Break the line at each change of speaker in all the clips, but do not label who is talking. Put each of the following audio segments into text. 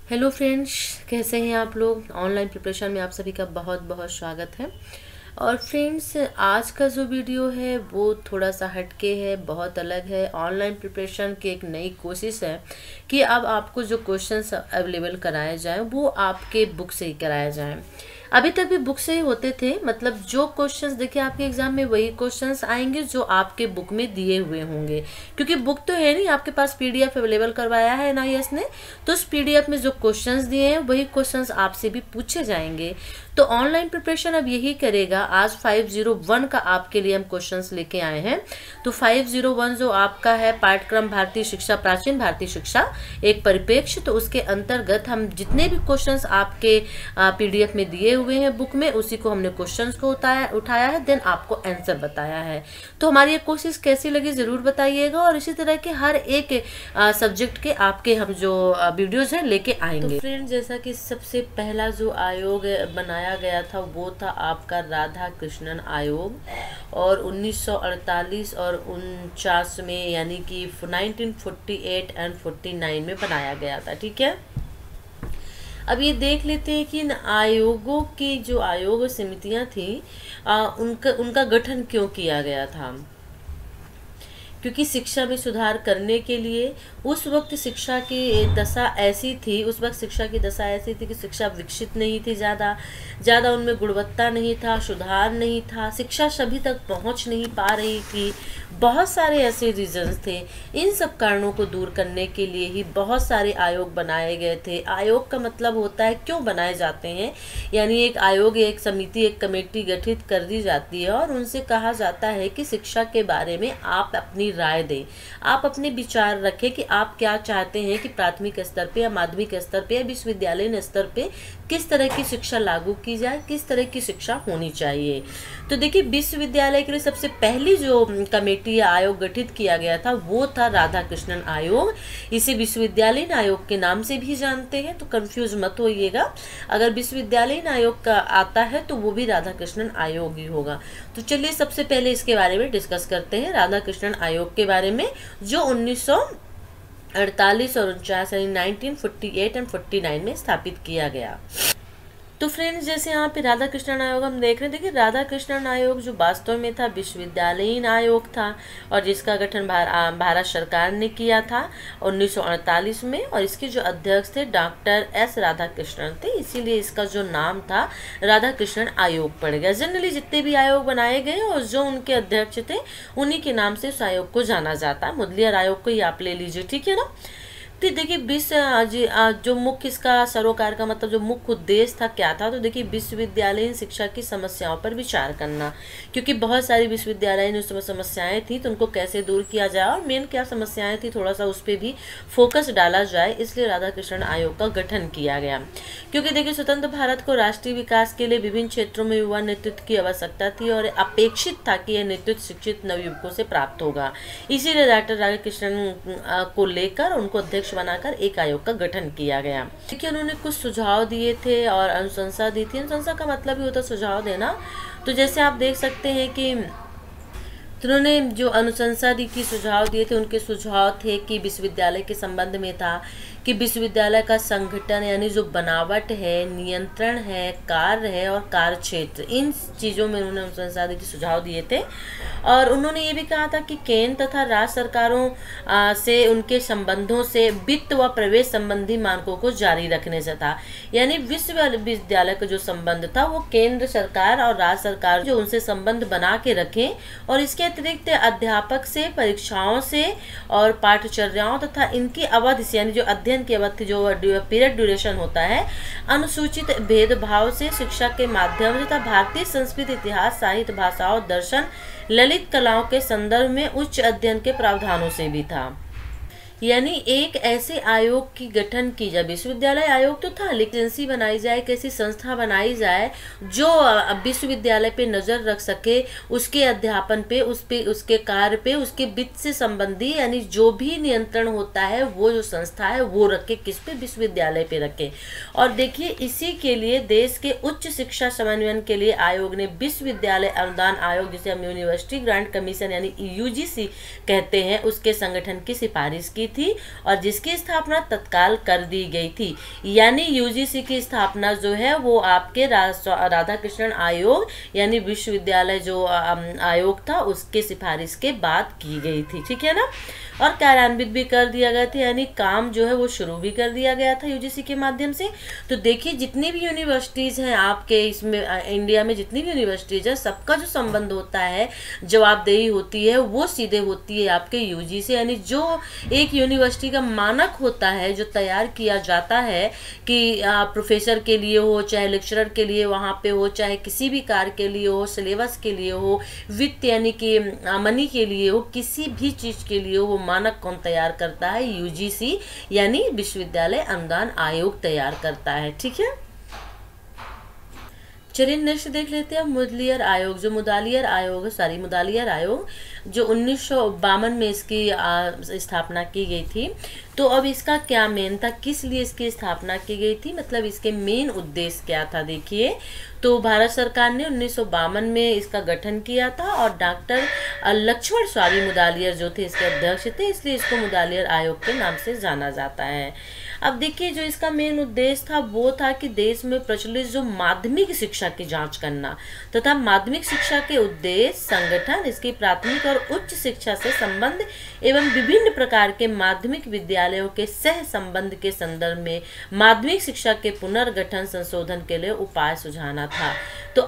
Hello friends, कैसे हैं आप लोग। ऑनलाइन प्रिपरेशन में आप सभी का बहुत बहुत स्वागत है। और फ्रेंड्स, आज का जो वीडियो है वो थोड़ा सा हटके है, बहुत अलग है। ऑनलाइन प्रिपरेशन की एक नई कोशिश है कि अब आपको जो क्वेश्चंस अवेलेबल कराए जाएं वो आपके बुक से ही कराए जाएं। अभी तक भी बुक से ही होते थे, मतलब जो क्वेश्चंस देखिए आपके एग्जाम में वही क्वेश्चंस आएंगे जो आपके बुक में दिए हुए होंगे, क्योंकि बुक तो है नहीं, आपके पास पीडीएफ अवेलेबल करवाया है एनआईएस ने, तो उस पीडीएफ में जो क्वेश्चंस दिए हैं वही क्वेश्चंस आपसे भी पूछे जाएंगे। तो ऑनलाइन प्रिपरेशन अब यही करेगा। आज 501 का आपके लिए हम क्वेश्चंस लेके आए हैं। तो 501 जो आपका है पाठ्यक्रम भारतीय शिक्षा, प्राचीन भारतीय शिक्षा एक परिप्रेक्ष्य, तो उसके अंतर्गत हम जितने भी क्वेश्चंस आपके पीडीएफ में दिए हुए हैं बुक में, उसी को हमने क्वेश्चंस को उठाया है, देन आपको आंसर बताया है। तो हमारी ये कोशिश कैसी लगी जरूर बताइएगा, और इसी तरह के हर एक सब्जेक्ट के आपके हम जो वीडियोज हैं लेके आएंगे। तो फ्रेंड, जैसा कि सबसे पहला जो आयोग बनाया गया था वो था आपका राधा कृष्णन आयोग, और 1948 और 49 में, यानी कि 1948 एंड 49 में बनाया गया था। ठीक है, अब ये देख लेते हैं कि इन आयोगों की जो आयोग समितियां थी उनका गठन क्यों किया गया था। क्योंकि शिक्षा में सुधार करने के लिए उस वक्त शिक्षा की दशा ऐसी थी, कि शिक्षा विकसित नहीं थी, ज़्यादा उनमें गुणवत्ता नहीं था, सुधार नहीं था, शिक्षा सभी तक पहुंच नहीं पा रही थी। बहुत सारे ऐसे रीजंस थे। इन सब कारणों को दूर करने के लिए ही बहुत सारे आयोग बनाए गए थे। आयोग का मतलब होता है क्यों बनाए जाते हैं, यानी एक आयोग, एक समिति, एक कमेटी गठित कर दी जाती है और उनसे कहा जाता है कि शिक्षा के बारे में आप अपनी राय दें, आप अपने विचार रखें कि आप क्या चाहते हैं कि प्राथमिक स्तर पे या माध्यमिक स्तर पे या विश्वविद्यालय स्तर पे किस तरह की शिक्षा लागू की जाए, किस तरह की शिक्षा होनी चाहिए। तो देखिए, विश्वविद्यालय के लिए सबसे पहली जो कमेटी या आयोग गठित किया गया था वो था राधा कृष्णन आयोग। इसे विश्वविद्यालय आयोग के नाम से भी जानते हैं, तो कंफ्यूज मत होइएगा। अगर विश्वविद्यालय आयोग का आता है तो वो भी राधा कृष्णन आयोग ही होगा। तो चलिए सबसे पहले इसके बारे में डिस्कस करते हैं, राधा कृष्णन आयोग के बारे में, जो 1948 और 49 यानी 1948 एंड 49 में स्थापित किया गया। तो फ्रेंड्स, जैसे यहाँ पे राधा कृष्णन आयोग हम देख रहे हैं, देखिए राधा कृष्णन आयोग जो वास्तव में था विश्वविद्यालयीन आयोग था, और जिसका गठन भारत सरकार ने किया था 1948 में, और इसके जो अध्यक्ष थे डॉक्टर एस राधा कृष्णन थे, इसीलिए इसका जो नाम था राधा कृष्णन आयोग पड़ गया। जनरली जितने भी आयोग बनाए गए और जो उनके अध्यक्ष थे उन्हीं के नाम से उस आयोग को जाना जाता है। मुदलियार आयोग को ही आप ले लीजिए, ठीक है ना। तो देखिए जो मुख्य इसका सरोकार का मतलब जो मुख्य उद्देश्य था क्या था, तो देखिए विश्वविद्यालयीन शिक्षा की समस्याओं पर विचार करना, क्योंकि बहुत सारी विश्वविद्यालयीन उस समय समस्याएं थी, तो उनको कैसे दूर किया जाए और मेन क्या समस्याएं थी थोड़ा सा उस पर भी फोकस डाला जाए, इसलिए राधा कृष्णन आयोग का गठन किया गया। क्योंकि देखिए स्वतंत्र भारत को राष्ट्रीय विकास के लिए विभिन्न क्षेत्रों में युवा नेतृत्व की आवश्यकता थी, और अपेक्षित था कि यह नेतृत्व शिक्षित नवयुवकों से प्राप्त होगा। इसीलिए डॉक्टर राधा कृष्णन को लेकर उनको अध्यक्ष बनाकर एक आयोग का गठन किया गया। देखिए उन्होंने कुछ सुझाव दिए थे और अनुशंसा दी थी। अनुशंसा का मतलब ही होता है सुझाव देना। तो जैसे आप देख सकते हैं कि उन्होंने जो अनुशंसा दी थी, सुझाव दिए थे, उनके सुझाव थे कि विश्वविद्यालय के संबंध में था कि विश्वविद्यालय का संगठन यानी जो बनावट है, नियंत्रण है, कार्य है और कार्य क्षेत्र, इन चीज़ों में उन्होंने अनुशंसा दी थी, सुझाव दिए थे। और उन्होंने ये भी कहा था कि केंद्र तथा राज्य सरकारों से उनके संबंधों से वित्त व प्रवेश संबंधी मानकों को जारी रखने से था। यानी विश्वविद्यालय का जो संबंध था वो केंद्र सरकार और राज्य सरकार जो उनसे संबंध बना के रखें, और इसके अतिरिक्त अध्यापक से, परीक्षाओं से और पाठ्यचर्याओं तथा इनकी अवधि से, यानी जो अध्ययन की अवधि जो पीरियड ड्यूरेशन होता है, अनुसूचित भेदभाव से, शिक्षा के माध्यम तथा भारतीय संस्कृति, इतिहास, साहित्य, भाषाओं, दर्शन, ललित कलाओं के संदर्भ में उच्च अध्ययन के प्रावधानों से भी था। यानी एक ऐसे आयोग की गठन की जाए, विश्वविद्यालय आयोग तो था, लेकिन एजेंसी बनाई जाए, कैसी संस्था बनाई जाए जो विश्वविद्यालय पे नजर रख सके, उसके अध्यापन पे, उसके कार्य पे, उसके वित्त से संबंधी, यानी जो भी नियंत्रण होता है वो जो संस्था है वो रखे, किस पे, विश्वविद्यालय पे रखे। और देखिए इसी के लिए देश के उच्च शिक्षा समन्वयन के लिए आयोग ने विश्वविद्यालय अनुदान आयोग, जिसे हम यूनिवर्सिटी ग्रांट कमीशन यानी यूजीसी कहते हैं, उसके संगठन की सिफारिश की थी और जिसकी स्थापना तत्काल कर दी गई थी। यानी यूजीसी की स्थापना जो है वो आपके राधा कृष्णन आयोग यानी विश्वविद्यालय जो आयोग था उसके सिफारिश के बाद की गई थी, ठीक है ना। और कार्यान्वित भी कर दिया गया था, यानी काम जो है वो शुरू भी कर दिया गया था यूजीसी के माध्यम से। तो देखिए जितनी भी यूनिवर्सिटीज़ हैं आपके इसमें इंडिया में, जितनी भी यूनिवर्सिटीज़ है सबका जो संबंध होता है, जवाबदेही होती है वो सीधे होती है आपके यूजी से। यानी जो एक यूनिवर्सिटी का मानक होता है जो तैयार किया जाता है कि प्रोफेसर के लिए हो, चाहे लेक्चरर के लिए वहाँ पे हो, चाहे किसी भी कार्य के लिए हो, सिलेबस के लिए हो, वित्त यानी कि मनी के लिए हो, किसी भी चीज़ के लिए हो, वो मानक कौन तैयार करता है? यूजीसी यानी विश्वविद्यालय अनुदान आयोग तैयार करता है, ठीक है। चलिए नेक्स्ट देख लेते हैं मुदलियर आयोग। जो मुदालियर आयोग जो 1952 में इसकी स्थापना की गई थी। तो अब इसका क्या मेन था, किस लिए इसकी स्थापना की गई थी, मतलब इसके मेन उद्देश्य क्या था? देखिए तो भारत सरकार ने 1952 में इसका गठन किया था और डॉक्टर लक्ष्मण स्वामी मुदालियर जो थे इसके अध्यक्ष थे, इसलिए इसको मुदालियर आयोग के नाम से जाना जाता है। अब देखिए जो इसका मेन उद्देश्य था वो था कि देश में प्रचलित जो माध्यमिक शिक्षा की जांच करना तथा माध्यमिक शिक्षा के उद्देश्य, संगठन, इसकी प्राथमिक और उच्च शिक्षा से संबंध एवं विभिन्न प्रकार के माध्यमिक विद्यालयों के सह संबंध के संदर्भ में माध्यमिक शिक्षा के पुनर्गठन संशोधन के लिए उपाय सुझाना था। तो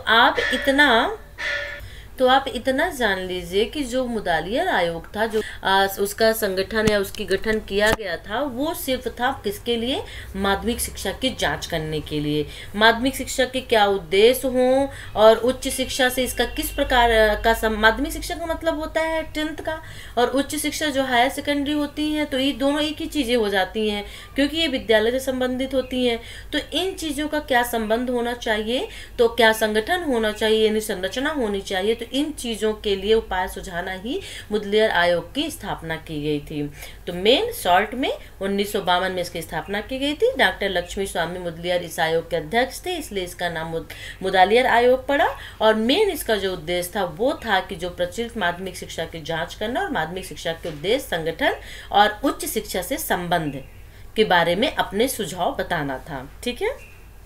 आप इतना जान लीजिए कि जो मुदालियर आयोग था, जो उसका संगठन या उसकी गठन किया गया था, वो सिर्फ था किसके लिए? माध्यमिक शिक्षा की जांच करने के लिए। माध्यमिक शिक्षा के क्या उद्देश्य हों और उच्च शिक्षा से इसका किस प्रकार का माध्यमिक शिक्षा का मतलब होता है 10th का, और उच्च शिक्षा जो हायर सेकेंडरी होती है, तो ये दोनों एक ही चीज़ें हो जाती हैं क्योंकि ये विद्यालय से संबंधित होती हैं। तो इन चीज़ों का क्या संबंध होना चाहिए, तो क्या संगठन होना चाहिए यानी संरचना होनी चाहिए। तो इन चीजों के लिए उपाय सुझाना ही मुदलियर आयोग की स्थापना की गई थी। तो मेन शॉर्ट में 1952 में इसकी स्थापना की गई थी। डॉक्टर लक्ष्मी स्वामी मुदलियर इस आयोग के अध्यक्ष थे, इसलिए इसका नाम मुदालियर आयोग पड़ा। और मेन इसका जो उद्देश्य था वो था कि जो प्रचलित माध्यमिक शिक्षा की जांच करना और माध्यमिक शिक्षा के उद्देश्य, संगठन और उच्च शिक्षा से संबंध के बारे में अपने सुझाव बताना था, ठीक है।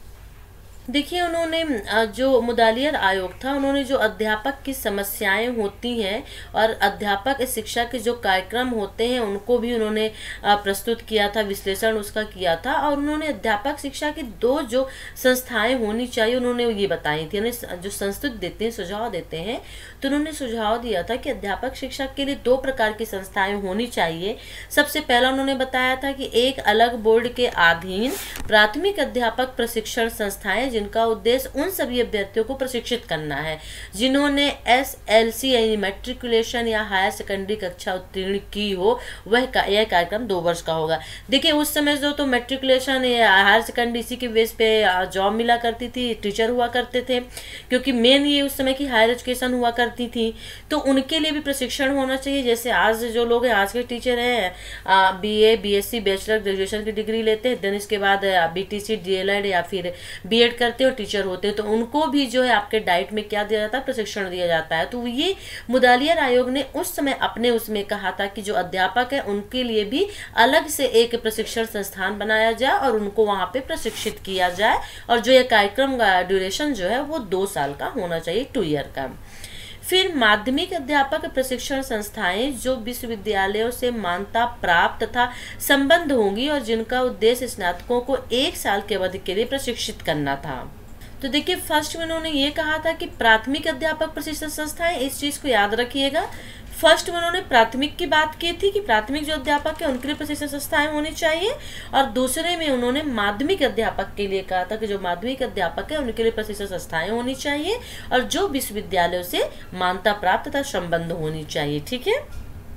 देखिए उन्होंने जो मुदालियर आयोग था, उन्होंने जो अध्यापक की समस्याएं होती हैं और अध्यापक शिक्षा के जो कार्यक्रम होते हैं उनको भी उन्होंने प्रस्तुत किया था, विश्लेषण उसका किया था। और उन्होंने अध्यापक शिक्षा की दो जो संस्थाएं होनी चाहिए उन्होंने ये बताई थी। उन्हें जो संस्तुत देते हैं, सुझाव देते हैं, तो उन्होंने सुझाव दिया था कि अध्यापक शिक्षा के लिए 2 प्रकार की संस्थाएं होनी चाहिए। सबसे पहला उन्होंने बताया था कि एक अलग बोर्ड के अधीन प्राथमिक अध्यापक प्रशिक्षण संस्थाएं, जिनका उद्देश्य उन सभी अभ्यर्थियों को प्रशिक्षित करना है जिन्होंने SLC यानी मैट्रिकुलेशन या हायर सेकेंडरी कक्षा उत्तीर्ण की हो। यह कार्यक्रम 2 वर्ष का होगा। देखिए उस समय जो तो मैट्रिकुलेशन या हायर सेकेंडरी इसी के बेस पे जॉब मिला करती थी, टीचर हुआ करते थे, क्योंकि मेन ये उस समय की हायर एजुकेशन हुआ करती थी। तो उनके लिए भी प्रशिक्षण होना चाहिए। जैसे आज जो लोग हैं, आज के टीचर हैं, BA BSc बैचलर ग्रेजुएशन की डिग्री लेते हैं, देन इसके बाद BTC DLED या फिर B.Ed करते और टीचर होते हैं, तो उनको भी जो है आपके डाइट में क्या दिया जाता है? प्रशिक्षण दिया जाता है। तो ये मुदालियर आयोग ने उस समय अपने उसमें कहा था कि जो अध्यापक है उनके लिए भी अलग से एक प्रशिक्षण संस्थान बनाया जाए और उनको वहां पे प्रशिक्षित किया जाए। और जो ये कार्यक्रम का ड्यूरेशन जो है वो 2 साल का होना चाहिए, 2 ईयर का। फिर माध्यमिक अध्यापक प्रशिक्षण संस्थाएं जो विश्वविद्यालयों से मान्यता प्राप्त तथा संबद्ध होंगी और जिनका उद्देश्य स्नातकों को 1 साल की अवधि के लिए प्रशिक्षित करना था। तो देखिए फर्स्ट में उन्होंने ये कहा था कि प्राथमिक अध्यापक प्रशिक्षण संस्थाएं, इस चीज को याद रखिएगा। फर्स्ट में उन्होंने प्राथमिक की बात की थी कि प्राथमिक जो अध्यापक है उनके लिए प्रशिक्षण संस्थाएं होनी चाहिए, और दूसरे में उन्होंने माध्यमिक अध्यापक के लिए कहा था कि जो माध्यमिक अध्यापक है उनके लिए प्रशिक्षण संस्थाएं होनी चाहिए और जो विश्वविद्यालयों से मान्यता प्राप्त तथा संबद्ध होनी चाहिए, ठीक है।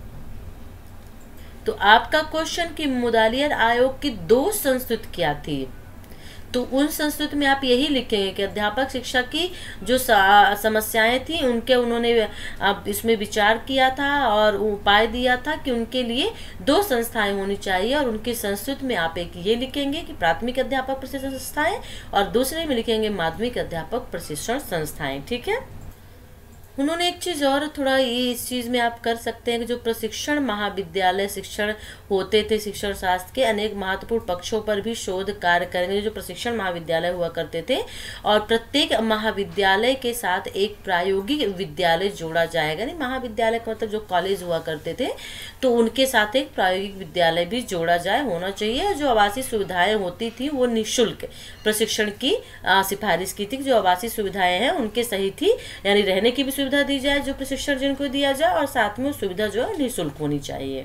तो आपका क्वेश्चन कि मुदालियर आयोग की 2 संस्तुति क्या थी, तो उन संस्तुति में आप यही लिखेंगे कि अध्यापक शिक्षा की जो समस्याएं थी उनके उन्होंने इसमें विचार किया था और उपाय दिया था कि उनके लिए 2 संस्थाएं होनी चाहिए। और उनकी संस्तुति में आप एक ये लिखेंगे कि प्राथमिक अध्यापक प्रशिक्षण संस्थाएं और दूसरे में लिखेंगे माध्यमिक अध्यापक प्रशिक्षण संस्थाएं, ठीक है। उन्होंने एक चीज़ और थोड़ा ये इस चीज़ में आप कर सकते हैं कि जो प्रशिक्षण महाविद्यालय शिक्षण होते थे शिक्षण शास्त्र के अनेक महत्वपूर्ण पक्षों पर भी शोध कार्य करेंगे। जो प्रशिक्षण महाविद्यालय हुआ करते थे और प्रत्येक महाविद्यालय के साथ एक प्रायोगिक विद्यालय जोड़ा जाएगा। नहीं, महाविद्यालय का मतलब जो कॉलेज हुआ करते थे तो उनके साथ एक प्रायोगिक विद्यालय भी जोड़ा जाए, होना चाहिए। जो आवासीय सुविधाएं होती थी वो निःशुल्क प्रशिक्षण की सिफारिश की थी। जो आवासीय सुविधाएं हैं उनके सहित ही यानी रहने की भी सुविधा दी जाए जो प्रशिक्षण जिनको दिया जाए, और साथ में सुविधा जो है निःशुल्क होनी चाहिए।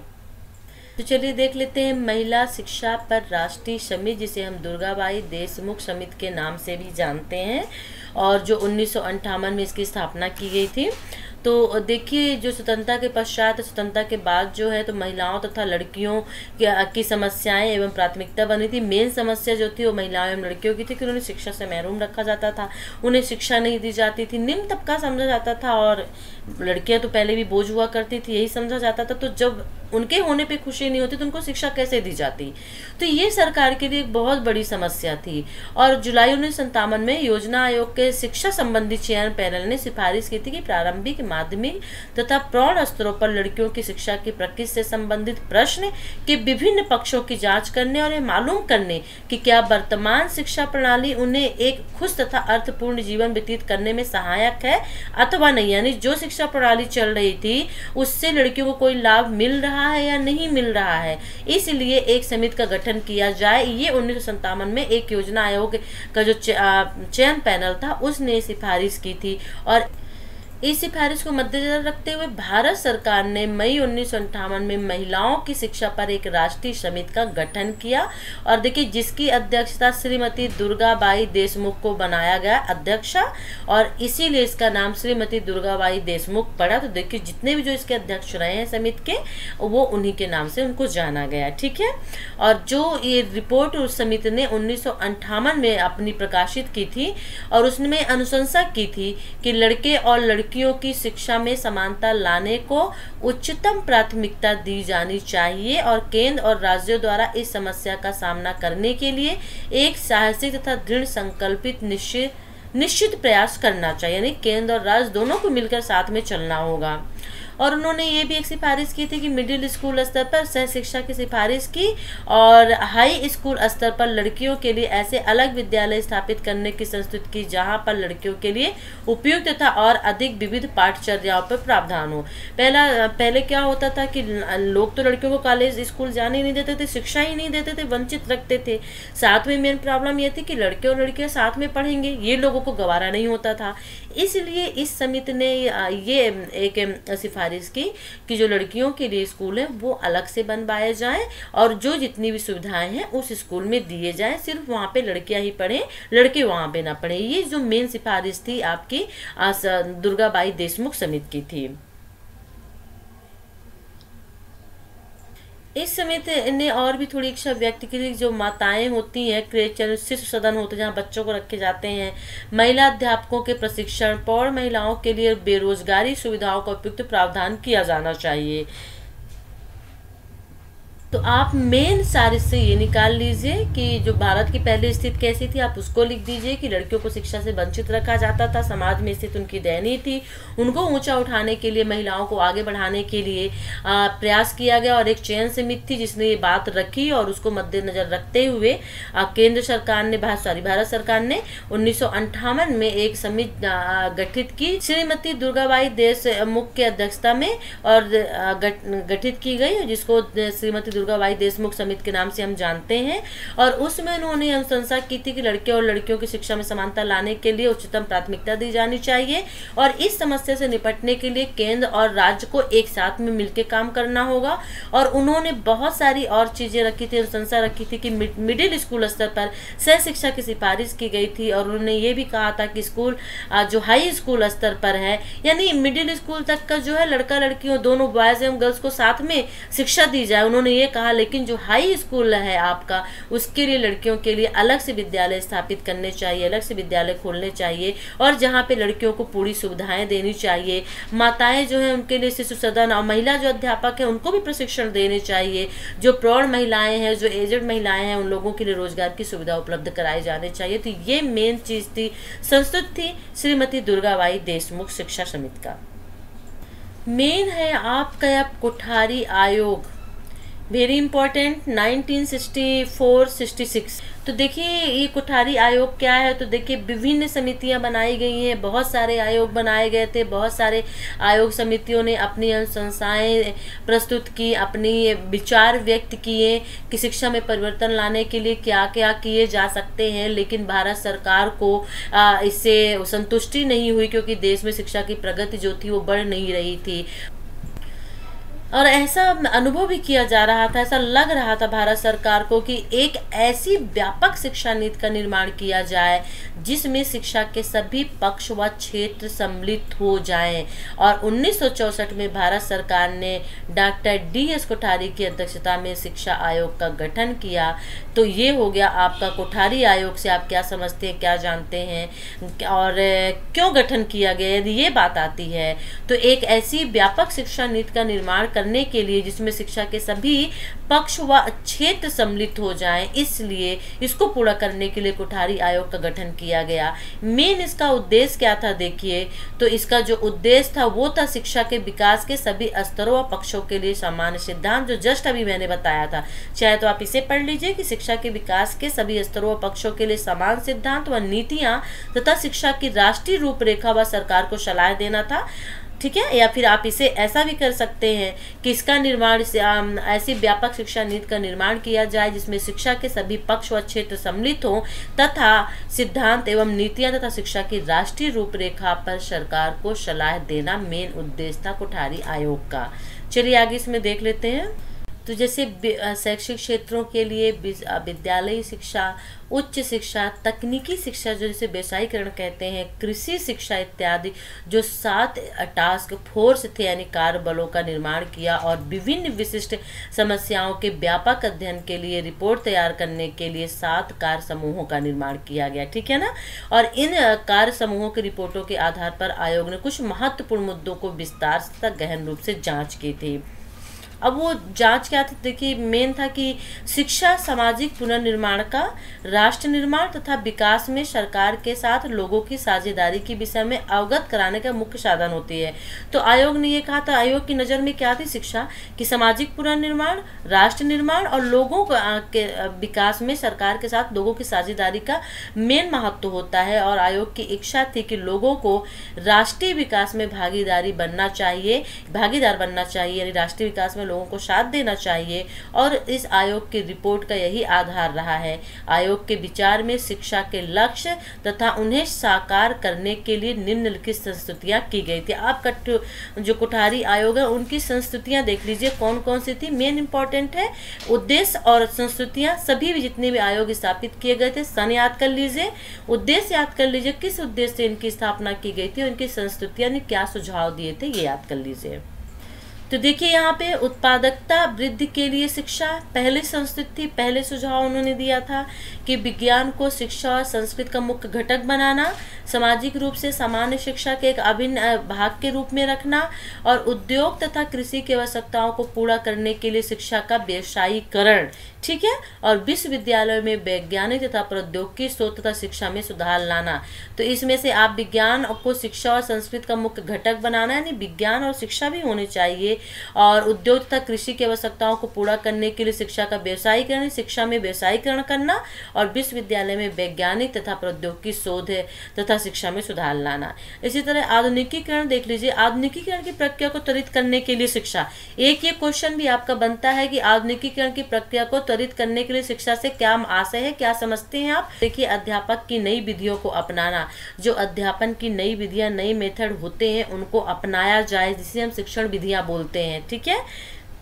तो चलिए देख लेते हैं महिला शिक्षा पर राष्ट्रीय समिति, जिसे हम दुर्गाबाई देशमुख समिति के नाम से भी जानते हैं, और जो 1958 में इसकी स्थापना की गई थी। तो देखिए, जो स्वतंत्रता के पश्चात स्वतंत्रता के बाद जो है तो महिलाओं तथा लड़कियों की समस्याएं एवं प्राथमिकता बनी थी। मेन समस्या जो थी वो महिलाओं एवं लड़कियों की थी कि उन्हें शिक्षा से महरूम रखा जाता था, उन्हें शिक्षा नहीं दी जाती थी, निम्न तबका समझा जाता था, और लड़कियां तो पहले भी बोझ हुआ करती थी, यही समझा जाता था। तो जब उनके होने पे खुशी नहीं होती तो उनको शिक्षा कैसे दी जाती? तो ये सरकार के लिए एक बहुत बड़ी समस्या थी। और जुलाई 1957 में योजना आयोग के शिक्षा संबंधी चयन पैनल ने सिफारिश की थी कि प्रारंभिक माध्यमिक तथा प्रौढ़ स्तरों पर लड़कियों की शिक्षा की प्रक्रिया से संबंधित प्रश्न के विभिन्न पक्षों की जांच करने और ये मालूम करने कि क्या वर्तमान शिक्षा प्रणाली उन्हें एक खुश तथा अर्थपूर्ण जीवन व्यतीत करने में सहायक है अथवा नहीं। यानी जो शिक्षा प्रणाली चल रही थी उससे लड़कियों को कोई लाभ मिल रहा है या नहीं मिल रहा है, इसलिए एक समिति का गठन किया जाए। ये 1957 में एक योजना आयोग का जो चयन पैनल था उसने सिफारिश की थी, और इस सिफारिश को मद्देनजर रखते हुए भारत सरकार ने मई 1958 में महिलाओं की शिक्षा पर एक राष्ट्रीय समिति का गठन किया। और देखिए, जिसकी अध्यक्षता श्रीमती दुर्गाबाई देशमुख को बनाया गया अध्यक्षा, और इसीलिए इसका नाम श्रीमती दुर्गाबाई देशमुख पड़ा। तो देखिए, जितने भी जो इसके अध्यक्ष रहे हैं समिति के वो उन्हीं के नाम से उनको जाना गया। ठीक है। और जो ये रिपोर्ट उस समिति ने 1958 में अपनी प्रकाशित की थी और उसमें अनुशंसा की थी कि लड़के और लड़कियों की शिक्षा में समानता लाने को उच्चतम प्राथमिकता दी जानी चाहिए, और केंद्र और राज्यों द्वारा इस समस्या का सामना करने के लिए एक साहसिक तथा दृढ़ संकल्पित निश्चित प्रयास करना चाहिए। यानी केंद्र और राज्य दोनों को मिलकर साथ में चलना होगा। और उन्होंने ये भी एक सिफारिश की थी कि मिडिल स्कूल स्तर पर सह शिक्षा की सिफारिश की, और हाई स्कूल स्तर पर लड़कियों के लिए ऐसे अलग विद्यालय स्थापित करने की संस्तुति की जहां पर लड़कियों के लिए उपयुक्त तथा और अधिक विविध पाठचर्याओं पर प्रावधान हो। पहले क्या होता था कि लोग तो लड़कियों को कॉलेज स्कूल जाने नहीं देते थे, शिक्षा ही नहीं देते थे, वंचित रखते थे। साथ में मेन प्रॉब्लम ये थी कि लड़के और लड़कियां साथ में पढ़ेंगे, ये लोगों को गवारा नहीं होता था। इसलिए इस समिति ने ये एक सिफारिश की कि जो लड़कियों के लिए स्कूल है वो अलग से बनवाए जाएं, और जो जितनी भी सुविधाएं हैं उस स्कूल में दिए जाएं। सिर्फ वहाँ पे लड़कियां ही पढ़ें, लड़के वहाँ पे ना पढ़ें। ये जो मेन सिफारिश थी आपकी दुर्गाबाई देशमुख समिति की थी। इस समिति ने और भी थोड़ी इच्छा व्यक्त की थी। जो माताएं होती हैं, क्रेच शिशु सदन होते हैं जहाँ बच्चों को रखे जाते हैं, महिला अध्यापकों के प्रशिक्षण, प्रौढ़ महिलाओं के लिए बेरोजगारी सुविधाओं का उपयुक्त प्रावधान किया जाना चाहिए। तो आप मेन सारे से ये निकाल लीजिए कि जो भारत की पहली स्थिति कैसी थी, आप उसको लिख दीजिए कि लड़कियों को शिक्षा से वंचित रखा जाता था, समाज में स्थिति उनकी दयनीय थी, उनको ऊंचा उठाने के लिए, महिलाओं को आगे बढ़ाने के लिए प्रयास किया गया। और एक चयन समिति थी जिसने ये बात रखी, और उसको मद्देनजर रखते हुए केंद्र सरकार ने भारत सरकार ने 1958 में एक समिति गठित की, श्रीमती दुर्गाबाई देशमुख की अध्यक्षता में, और गठित की गई, जिसको श्रीमती दुर्गाबाई देशमुख समिति के नाम से हम जानते हैं। और उसमें उन्होंने अनुशंसा की थी कि लड़के और लड़कियों की शिक्षा में समानता लाने के लिए उच्चतम प्राथमिकता दी जानी चाहिए, और इस समस्या से निपटने के लिए केंद्र और राज्य को एक साथ में मिलकर काम करना होगा। और उन्होंने बहुत सारी और चीजें रखी थी, अनुशंसा रखी थी कि मिडिल स्कूल स्तर पर सह शिक्षा की सिफारिश की गई थी, और उन्होंने ये भी कहा था कि स्कूल जो हाई स्कूल स्तर पर है, यानी मिडिल स्कूल तक का जो है लड़का लड़कियों दोनों बॉयज एवं गर्ल्स को साथ में शिक्षा दी जाए। उन्होंने ये कहा, लेकिन जो हाई स्कूल है आपका, उसके लिए लड़कियों के लिए अलग से विद्यालय स्थापित करने चाहिए, अलग से विद्यालय खोलने चाहिए, और जहाँ पे लड़कियों को पूरी सुविधाएं देनी चाहिए। माताएं जो है उनके लिए शिशु सदन, और महिला जो अध्यापक है उनको भी प्रशिक्षण देने चाहिए। जो प्रौढ़ महिलाएं हैं, जो एजेड महिलाएं हैं, उन लोगों के लिए रोजगार की सुविधा उपलब्ध कराई जानी चाहिए। तो ये मेन चीज थी, संस्तुत थी श्रीमती दुर्गाबाई देशमुख शिक्षा समिति का। मेन है आपका कोठारी आयोग, वेरी इंपॉर्टेंट, 1964-66। तो देखिए ये कोठारी आयोग क्या है, तो देखिए विभिन्न समितियां बनाई गई हैं, बहुत सारे आयोग बनाए गए थे, बहुत सारे आयोग समितियों ने अपनी अनुशंसाएं प्रस्तुत की, अपनी विचार व्यक्त किए कि शिक्षा में परिवर्तन लाने के लिए क्या क्या किए जा सकते हैं। लेकिन भारत सरकार को इससे संतुष्टि नहीं हुई, क्योंकि देश में शिक्षा की प्रगति जो थी वो बढ़ नहीं रही थी। और ऐसा अनुभव भी किया जा रहा था, ऐसा लग रहा था भारत सरकार को कि एक ऐसी व्यापक शिक्षा नीति का निर्माण किया जाए जिसमें शिक्षा के सभी पक्ष व क्षेत्र सम्मिलित हो जाएं। और 1964 में भारत सरकार ने डॉक्टर DS कोठारी की अध्यक्षता में शिक्षा आयोग का गठन किया। तो ये हो गया आपका कोठारी आयोग। से आप क्या समझते हैं, क्या जानते हैं, और क्यों गठन किया गया, यदि ये बात आती है तो एक ऐसी व्यापक शिक्षा नीति का निर्माण करने के लिए जिसमें शिक्षा के सभी पक्ष व क्षेत्र सम्मिलित हो जाएं, इसलिए इसको पूरा करने के लिए कोठारी आयोग का गठन किया गया। मेन इसका उद्देश्य क्या था, देखिए तो इसका जो उद्देश्य था वो था शिक्षा के विकास के सभी स्तरों व पक्षों के लिए सामान्य सिद्धांत, जो जस्ट अभी मैंने बताया था। चाहे तो आप इसे पढ़ लीजिए कि शिक्षा के विकास के सभी स्तरों व पक्षों के लिए समान सिद्धांत व नीतियां तथा शिक्षा की राष्ट्रीय रूपरेखा व सरकार को सलाह देना था, ठीक है। या फिर आप इसे ऐसा भी कर सकते हैं कि इसका निर्माण ऐसी व्यापक शिक्षा नीति का निर्माण किया जाए जिसमें शिक्षा के सभी पक्ष व क्षेत्र सम्मिलित हों तथा सिद्धांत एवं नीतियां तथा शिक्षा की राष्ट्रीय रूपरेखा पर सरकार को सलाह देना मेन उद्देश्य था कोठारी आयोग का। चलिए आगे इसमें देख लेते हैं। तो जैसे शैक्षिक क्षेत्रों के लिए विद्यालयी शिक्षा, उच्च शिक्षा, तकनीकी शिक्षा जो जिसे व्यवसायीकरण कहते हैं, कृषि शिक्षा इत्यादि जो 7 टास्क फोर्स थे यानी कार्य बलों का निर्माण किया, और विभिन्न विशिष्ट समस्याओं के व्यापक अध्ययन के लिए रिपोर्ट तैयार करने के लिए 7 कार्य समूहों का निर्माण किया गया, ठीक है ना। और इन कार्य समूहों की रिपोर्टों के आधार पर आयोग ने कुछ महत्वपूर्ण मुद्दों को विस्तार से गहन रूप से जांच की थी। अब वो जांच क्या थी, देखिए मेन था कि शिक्षा सामाजिक पुनर्निर्माण का, राष्ट्र निर्माण तथा विकास में सरकार के साथ लोगों की साझेदारी के विषय में अवगत कराने का मुख्य साधन होती है। तो आयोग ने ये कहा था, आयोग की नज़र में क्या थी शिक्षा कि सामाजिक पुनर्निर्माण, राष्ट्र निर्माण और लोगों के विकास में सरकार के साथ लोगों की साझेदारी का मेन महत्व होता है। और आयोग की इच्छा थी कि लोगों को राष्ट्रीय विकास में भागीदार बनना चाहिए, यानी राष्ट्रीय विकास में लोगों को साथ देना चाहिए। और इस आयोग की रिपोर्ट का यही आधार रहा है। आयोग के विचार में शिक्षा के लक्ष्य तथा उन्हें साकार करने के लिए निम्नलिखित संस्तुतियां की गई थी। आपका जो कोठारी आयोग है उनकी संस्तुतियां देख लीजिए कौन कौन सी थी, मेन इंपॉर्टेंट है। उद्देश्य और संस्तुतियां, सभी भी जितने भी आयोग स्थापित किए गए थे, सन याद कर लीजिए, उद्देश्य याद कर लीजिए, किस उद्देश्य से इनकी स्थापना की गई थी, उनकी संस्तुतियां ने क्या सुझाव दिए थे, ये याद कर लीजिए। तो देखिए यहाँ पे उत्पादकता वृद्धि के लिए शिक्षा पहले संस्कृत थी। पहले सुझाव उन्होंने दिया था कि विज्ञान को शिक्षा और संस्कृत का मुख्य घटक बनाना, सामाजिक रूप से सामान्य शिक्षा के एक अभिन्न भाग के रूप में रखना, और उद्योग तथा कृषि की आवश्यकताओं को पूरा करने के लिए शिक्षा का व्यवसायीकरण, ठीक है, और विश्वविद्यालयों में वैज्ञानिक तथा प्रौद्योगिकी शोध तथा शिक्षा में सुधार लाना। तो इसमें से आप विज्ञान को शिक्षा और संस्कृत का मुख्य घटक बनाना, यानी विज्ञान और शिक्षा भी होनी चाहिए, और उद्योग तथा कृषि की आवश्यकताओं को पूरा करने के लिए शिक्षा का व्यवसायीकरण, शिक्षा में व्यवसायीकरण करना, और विश्वविद्यालय में वैज्ञानिक तथा प्रौद्योगिकी शोध तथा शिक्षा में सुधार लाना। इसी तरह आधुनिकीकरण देख लीजिए, आधुनिकीकरण की प्रक्रिया को त्वरित करने के लिए शिक्षा। एक ये क्वेश्चन भी आपका बनता है कि आधुनिकीकरण की प्रक्रिया को त्वरित करने के लिए शिक्षा से क्या आशय है, क्या समझते हैं आप। देखिए अध्यापक की नई विधियों को अपनाना, जो अध्यापन की नई विधियां, नई मेथड होते हैं उनको अपनाया जाए, जिसे हम शिक्षण विधियां बोलते हैं, ठीक है।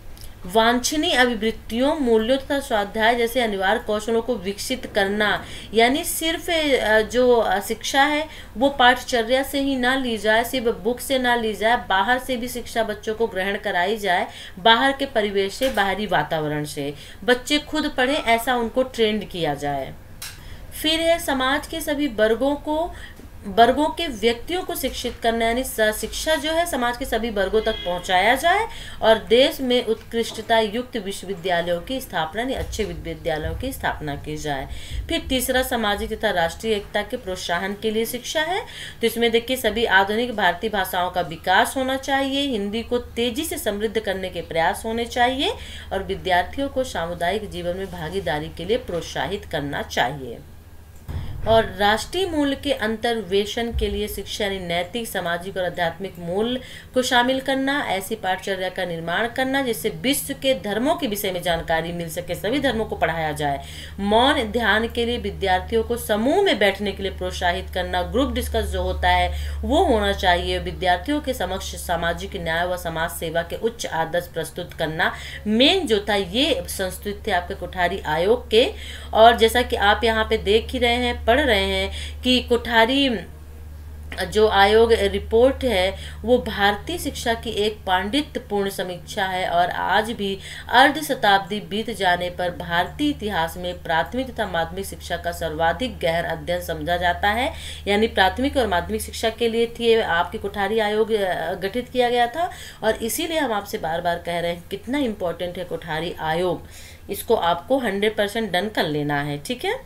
वांछनीय अभिवृत्तियों, मूल्यों तथा स्वाध्याय जैसे अनिवार्य कौशलों को विकसित करना। यानी सिर्फ जो शिक्षा है वो पाठचर्या से ही ना ली जाए, सिर्फ बुक से ना ली जाए, बाहर से भी शिक्षा बच्चों को ग्रहण कराई जाए, बाहर के परिवेश से, बाहरी वातावरण से। बच्चे खुद पढ़ें, ऐसा उनको ट्रेंड किया जाए। फिर है समाज के सभी वर्गों के व्यक्तियों को शिक्षित करना, यानी शिक्षा जो है समाज के सभी वर्गों तक पहुंचाया जाए और देश में उत्कृष्टता युक्त विश्वविद्यालयों की स्थापना, यानी अच्छे विश्वविद्यालयों की स्थापना की जाए। फिर तीसरा सामाजिक तथा राष्ट्रीय एकता के प्रोत्साहन के लिए शिक्षा है। तो इसमें देखिए सभी आधुनिक भारतीय भाषाओं का विकास होना चाहिए, हिंदी को तेजी से समृद्ध करने के प्रयास होने चाहिए और विद्यार्थियों को सामुदायिक जीवन में भागीदारी के लिए प्रोत्साहित करना चाहिए। और राष्ट्रीय मूल्य के अंतर्वेशन के लिए शिक्षा, यानी नैतिक, सामाजिक और आध्यात्मिक मूल्य को शामिल करना, ऐसी पाठचर्या का निर्माण करना जिससे विश्व के धर्मों के विषय में जानकारी मिल सके, सभी धर्मों को पढ़ाया जाए। मौन ध्यान के लिए विद्यार्थियों को समूह में बैठने के लिए प्रोत्साहित करना, ग्रुप डिस्कस जो होता है वो होना चाहिए। विद्यार्थियों के समक्ष सामाजिक न्याय व समाज सेवा के उच्च आदर्श प्रस्तुत करना मेन जो था, ये संस्तुत थे आपके कोठारी आयोग के। और जैसा कि आप यहाँ पे देख ही रहे हैं, पढ़ रहे हैं कि कोठारी जो आयोग रिपोर्ट है वो भारतीय शिक्षा की एक पांडित्यपूर्ण समीक्षा है और आज भी अर्ध शताब्दी बीत जाने पर भारतीय इतिहास में प्राथमिक तथा माध्यमिक शिक्षा का सर्वाधिक गहन अध्ययन समझा जाता है। यानी प्राथमिक और माध्यमिक शिक्षा के लिए थी आपकी कोठारी आयोग गठित किया गया था और इसीलिए हम आपसे बार बार कह रहे हैं कितना इम्पोर्टेंट है कोठारी आयोग, इसको आपको 100% डन कर लेना है। ठीक है,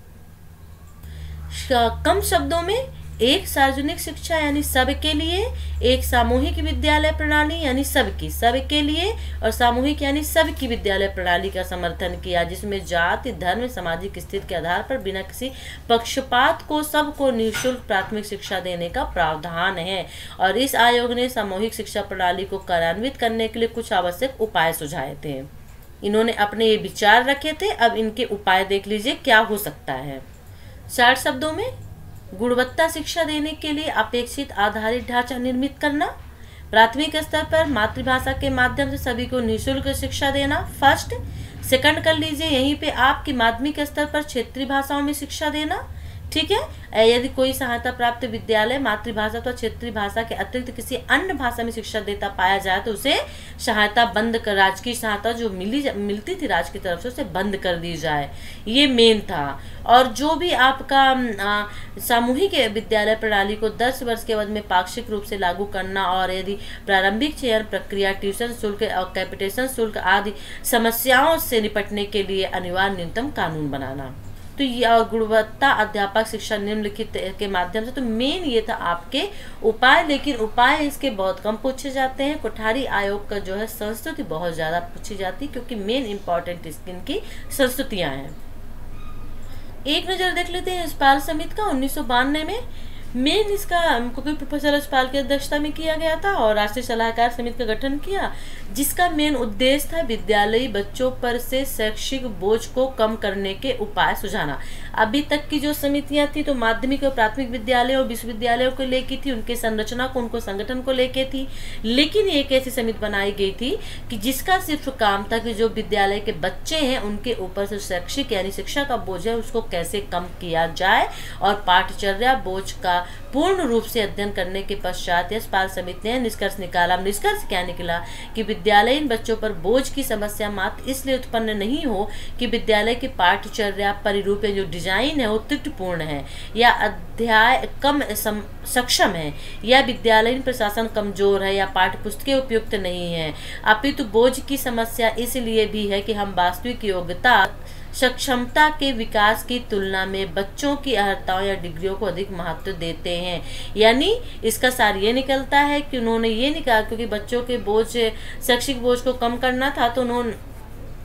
कम शब्दों में एक सार्वजनिक शिक्षा यानी सबके लिए, एक सामूहिक विद्यालय प्रणाली यानी सबके लिए और सामूहिक यानी सबकी विद्यालय प्रणाली का समर्थन किया, जिसमें जाति, धर्म, सामाजिक स्थिति के आधार पर बिना किसी पक्षपात को सबको निःशुल्क प्राथमिक शिक्षा देने का प्रावधान है। और इस आयोग ने सामूहिक शिक्षा प्रणाली को कार्यान्वित करने के लिए कुछ आवश्यक उपाय सुझाए थे। इन्होंने अपने ये विचार रखे थे, अब इनके उपाय देख लीजिए क्या हो सकता है। 60 शब्दों में गुणवत्ता शिक्षा देने के लिए अपेक्षित आधारित ढांचा निर्मित करना, प्राथमिक स्तर पर मातृभाषा के माध्यम से सभी को निःशुल्क शिक्षा देना फर्स्ट। सेकंड कर लीजिए यहीं पे आपकी माध्यमिक स्तर पर क्षेत्रीय भाषाओं में शिक्षा देना। ठीक है, यदि कोई सहायता प्राप्त विद्यालय मातृभाषा तो क्षेत्रीय भाषा के अतिरिक्त किसी अन्य भाषा में शिक्षा देता पाया जाए तो उसे सहायता बंद कर, राजकीय सहायता जो मिलती थी राज्य की तरफ से उसे बंद कर दी जाए, ये मेन था। और जो भी आपका सामूहिक विद्यालय प्रणाली को 10 वर्ष के अवधि में पाक्षिक रूप से लागू करना और यदि प्रारंभिक चयन प्रक्रिया, ट्यूशन शुल्क और कैपिटेशन शुल्क आदि समस्याओं से निपटने के लिए अनिवार्य न्यूनतम कानून बनाना। तो ये और गुणवत्ता अध्यापक शिक्षा निम्नलिखित के माध्यम से, तो मेन ये था आपके उपाय, लेकिन उपाय इसके बहुत कम पूछे जाते हैं। कोठारी आयोग का जो है संस्तुति बहुत ज्यादा पूछी जाती है क्योंकि मेन इंपॉर्टेंट इनकी संस्तुतियां हैं। एक नजर देख लेते हैं यशपाल समिति का 1992 में मेन इसका प्रोफेसर यशपाल की अध्यक्षता में किया गया था और राष्ट्रीय सलाहकार समिति का गठन किया, जिसका मेन उद्देश्य था विद्यालयी बच्चों पर से शैक्षिक बोझ को कम करने के उपाय सुझाना। अभी तक की जो समितियां थी तो माध्यमिक और प्राथमिक विद्यालय और विश्वविद्यालयों को लेकर थी, उनके संरचना को, उनको संगठन को लेके थी। लेकिन एक ऐसी समिति बनाई गई थी कि जिसका सिर्फ काम था कि जो विद्यालय के बच्चे हैं उनके ऊपर से शैक्षिक यानी शिक्षा का बोझ है उसको कैसे कम किया जाए और पाठचर्या बोझ का पूर्ण रूप से अध्ययन करने के पश्चात यशपाल समिति ने निष्कर्ष निकाला। निष्कर्ष क्या निकला कि विद्यालयीन बच्चों पर बोझ की समस्या मात्र इसलिए उत्पन्न नहीं हो कि विद्यालय की पाठचर्या परिरूप जो डिजाइन है वो त्रुटिपूर्ण है या अध्याय कम सक्षम है या विद्यालयीन प्रशासन कमजोर है या पाठ्यपुस्तकें उपयुक्त नहीं है, अपितु बोझ की समस्या इसलिए भी है कि हम वास्तविक योग्यता सक्षमता के विकास की तुलना में बच्चों की अर्हताओं या डिग्रियों को अधिक महत्व देते हैं। यानी इसका सार ये निकलता है कि उन्होंने ये निकाला क्योंकि बच्चों के बोझ, शैक्षिक बोझ को कम करना था तो उन्होंने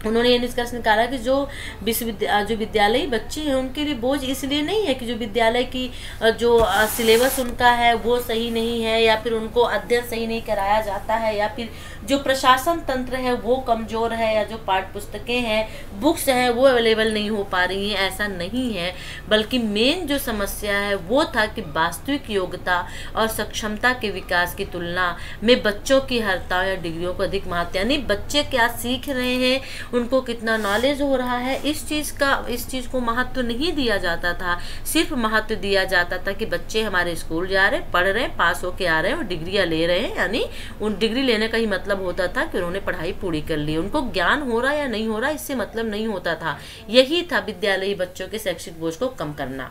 उन्होंने ये निष्कर्ष निकाला कि जो विद्यालयी बच्चे हैं उनके लिए बोझ इसलिए नहीं है कि जो विद्यालय की जो सिलेबस उनका है वो सही नहीं है, या फिर उनको अध्ययन सही नहीं कराया जाता है, या फिर जो प्रशासन तंत्र है वो कमज़ोर है, या जो पाठ्य पुस्तकें हैं, बुक्स हैं, वो अवेलेबल नहीं हो पा रही हैं। ऐसा नहीं है, बल्कि मेन जो समस्या है वो था कि वास्तविक योग्यता और सक्षमता के विकास की तुलना में बच्चों की अर्हताओं या डिग्रियों को अधिक महत्व, यानी बच्चे क्या सीख रहे हैं, उनको कितना नॉलेज हो रहा है, इस चीज़ को महत्व नहीं दिया जाता था। सिर्फ महत्व दिया जाता था कि बच्चे हमारे स्कूल जा रहे हैं, पढ़ रहे हैं, पास होके आ रहे हैं और डिग्रियां ले रहे हैं, यानी उन डिग्री लेने का ही मतलब होता था कि उन्होंने पढ़ाई पूरी कर ली। उनको ज्ञान हो रहा या नहीं हो रहा इससे मतलब नहीं होता था। यही था विद्यालयी बच्चों के शैक्षिक बोझ को कम करना।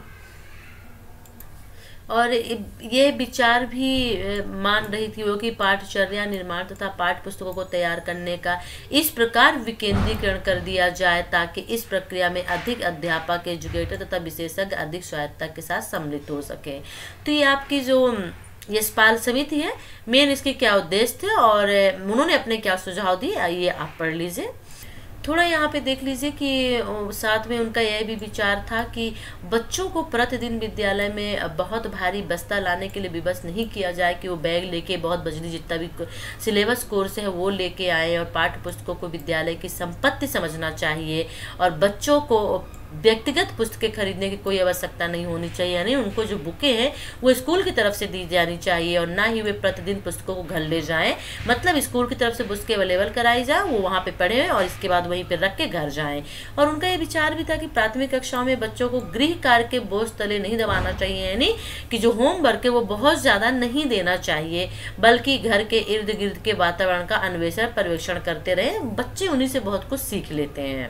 और ये विचार भी मान रही थी वो कि पाठचर्या निर्माण तथा पाठ्य पुस्तकों को तैयार करने का इस प्रकार विकेंद्रीकरण कर दिया जाए ताकि इस प्रक्रिया में अधिक अध्यापक, एजुकेटर तथा विशेषज्ञ अधिक स्वायत्तता के साथ सम्मिलित हो सके। तो ये आपकी जो यशपाल समिति है, मेन इसके क्या उद्देश्य थे और उन्होंने अपने क्या सुझाव दिए, ये आप पढ़ लीजिए। थोड़ा यहाँ पे देख लीजिए कि साथ में उनका यह भी विचार था कि बच्चों को प्रतिदिन विद्यालय में बहुत भारी बस्ता लाने के लिए विवश नहीं किया जाए कि वो बैग लेके बहुत बजरी जितना भी सिलेबस कोर्स है वो लेके आए, और पाठ्य पुस्तकों को विद्यालय की संपत्ति समझना चाहिए और बच्चों को व्यक्तिगत पुस्तकें खरीदने की कोई आवश्यकता नहीं होनी चाहिए, यानी उनको जो बुकें हैं वो स्कूल की तरफ से दी जानी चाहिए और ना ही वे प्रतिदिन पुस्तकों को घर ले जाएं। मतलब स्कूल की तरफ से पुस्तकें अवेलेबल कराई जाए, वो वहाँ पे पढ़ें और इसके बाद वहीं पे रख के घर जाएं। और उनका ये विचार भी था कि प्राथमिक कक्षाओं में बच्चों को गृह कार्य के बोझ तले नहीं दबाना चाहिए, यानी कि जो होमवर्क है वो बहुत ज़्यादा नहीं देना चाहिए, बल्कि घर के इर्द गिर्द के वातावरण का अन्वेषण पर्यवेक्षण करते रहें। बच्चे उन्हीं से बहुत कुछ सीख लेते हैं।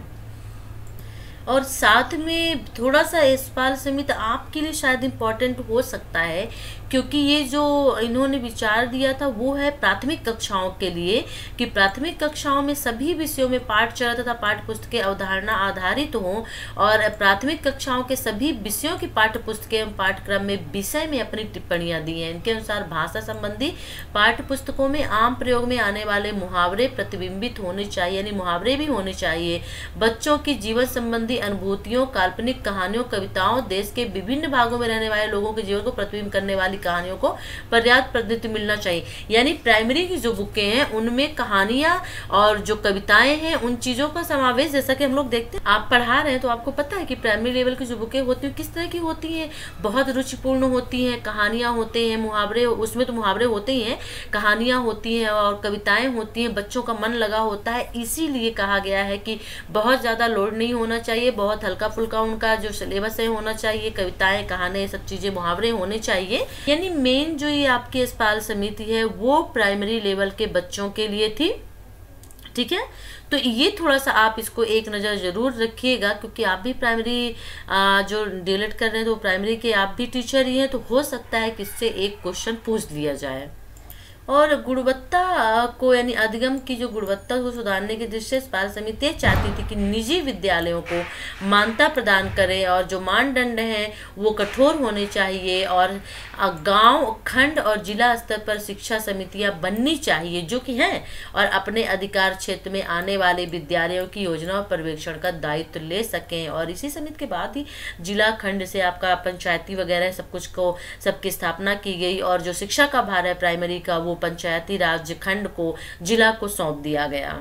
और साथ में थोड़ा सा यशपाल समिति आपके लिए शायद इम्पोर्टेंट हो सकता है, क्योंकि ये जो इन्होंने विचार दिया था वो है प्राथमिक कक्षाओं के लिए कि प्राथमिक कक्षाओं में सभी विषयों में पाठचर्या तथा पाठ्य पुस्तकें अवधारणा आधारित हों और प्राथमिक कक्षाओं के सभी विषयों की पाठ्य पुस्तकें एवं पाठ्यक्रम में विषय में अपनी टिप्पणियां दी हैं। इनके अनुसार भाषा संबंधी पाठ्य पुस्तकों में आम प्रयोग में आने वाले मुहावरे प्रतिबिंबित होने चाहिए, यानी मुहावरे भी होने चाहिए। बच्चों की जीवन संबंधी अनुभूतियों, काल्पनिक कहानियों, कविताओं, देश के विभिन्न भागों में रहने वाले लोगों के जीवन को प्रतिबिंबित करने वाली कहानियों को पर्याप्त प्रतिनिधित्व मिलना चाहिए। यानी प्राइमरी की जो बुकें हैं उनमें कहानियां और जो कविताएं हैं उन चीजों का समावेश, जैसा कि हम लोग देखते हैं, आप पढ़ा रहे हैं तो आपको पता है कि प्राइमरी लेवल की जो बुकें होती हैं किस तरह की होती हैं, बहुत रुचिपूर्ण होती हैं, कहानियां होते हैं, मुहावरे, उसमें तो मुहावरे होते ही हैं, कहानियां होती हैं और कविताएं होती हैं, बच्चों का मन लगा होता है। इसीलिए कहा गया है कि बहुत ज्यादा लोड नहीं होना चाहिए, बहुत हल्का फुल्का उनका जो सिलेबस है होना चाहिए, कविताएं, कहानी, सब चीजें, मुहावरे होने चाहिए। यानी मेन जो ये आपकी यशपाल समिति है वो प्राइमरी लेवल के बच्चों के लिए थी। ठीक है, तो ये थोड़ा सा आप इसको एक नज़र जरूर रखिएगा, क्योंकि आप भी प्राइमरी जो डीएलएड कर रहे हैं तो प्राइमरी के आप भी टीचर ही हैं, तो हो सकता है कि इससे एक क्वेश्चन पूछ लिया जाए। और गुणवत्ता को, यानी अधिगम की जो गुणवत्ता को सुधारने की दृष्टि से यशपाल समिति चाहती थी कि निजी विद्यालयों को मान्यता प्रदान करें और जो मानदंड हैं वो कठोर होने चाहिए और गांव, खंड और जिला स्तर पर शिक्षा समितियां बननी चाहिए जो कि हैं, और अपने अधिकार क्षेत्र में आने वाले विद्यालयों की योजना और पर्यवेक्षण का दायित्व ले सकें। और इसी समिति के बाद ही जिला, खंड से आपका पंचायती वगैरह सब कुछ को, सबकी स्थापना की गई और जो शिक्षा का भार है प्राइमरी का वो पंचायती राज खंड को, जिला को सौंप दिया गया।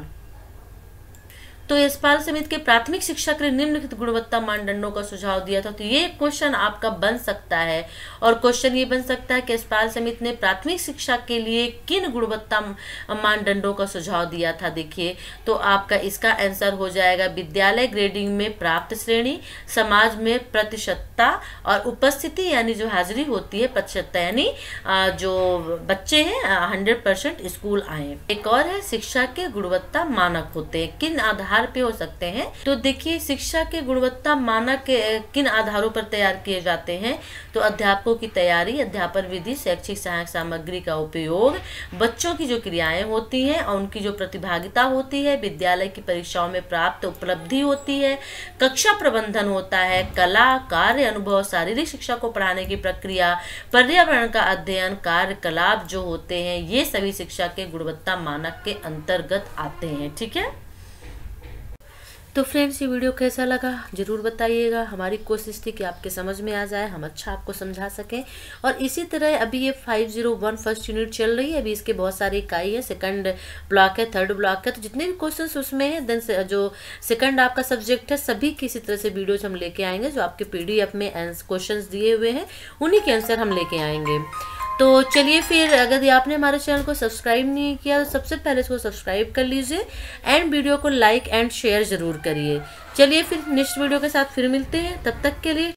तो यशपाल समिति के प्राथमिक शिक्षा के लिए निम्नलिखित गुणवत्ता मानदंडों का सुझाव दिया था। तो ये क्वेश्चन आपका बन सकता है, और क्वेश्चन ये बन सकता है कि यशपाल समिति ने प्राथमिक शिक्षा के लिए किन गुणवत्ता मानदंडों का सुझाव दिया था। देखिए, तो आपका इसका आंसर हो जाएगा विद्यालय ग्रेडिंग में प्राप्त श्रेणी, समाज में प्रतिशतता और उपस्थिति, यानी जो हाजिरी होती है प्रतिशतता, यानी जो बच्चे हैं 100% स्कूल आए। एक और है शिक्षा के गुणवत्ता मानक होते हैं, किन आधार पे हो सकते हैं। तो देखिए, शिक्षा के गुणवत्ता मानक किन आधारों पर तैयार किए जाते हैं। तो अध्यापकों की तैयारी, अध्यापन विधि, शैक्षिक सहायक सामग्री का उपयोग, बच्चों की जो क्रियाएं होती हैं और उनकी जो प्रतिभागिता होती है, विद्यालय की परीक्षाओं में प्राप्त उपलब्धि होती है, कक्षा प्रबंधन होता है, कला, कार्य अनुभव, शारीरिक शिक्षा को पढ़ाने की प्रक्रिया, पर्यावरण का अध्ययन, कार्यकलाप जो होते हैं, ये सभी शिक्षा के गुणवत्ता मानक के अंतर्गत आते हैं। ठीक है। तो फ्रेंड्स ये वीडियो कैसा लगा ज़रूर बताइएगा। हमारी कोशिश थी कि आपके समझ में आ जाए, हम अच्छा आपको समझा सकें। और इसी तरह अभी ये 501 फर्स्ट यूनिट चल रही है, अभी इसके बहुत सारी इकाई है, सेकंड ब्लॉक है, थर्ड ब्लॉक है, तो जितने भी क्वेश्चंस उसमें है, देन जो सेकंड आपका सब्जेक्ट है, सभी किसी तरह से वीडियोज हम लेके आएंगे। जो आपके PDF में क्वेश्चन दिए हुए हैं उन्हीं के आंसर हम लेके आएंगे। तो चलिए फिर, अगर आपने हमारे चैनल को सब्सक्राइब नहीं किया तो सबसे पहले इसको सब्सक्राइब कर लीजिए एंड वीडियो को लाइक एंड शेयर ज़रूर करिए। चलिए फिर नेक्स्ट वीडियो के साथ फिर मिलते हैं, तब तक के लिए